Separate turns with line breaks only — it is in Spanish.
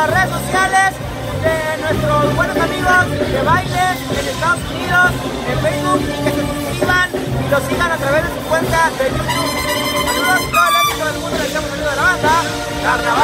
las redes sociales de nuestros buenos amigos de bailes en Estados Unidos, en Facebook, y que se suscriban y lo sigan a través de su cuenta de YouTube. Saludos, todo el éxito del mundo, le echamos saludos a la banda.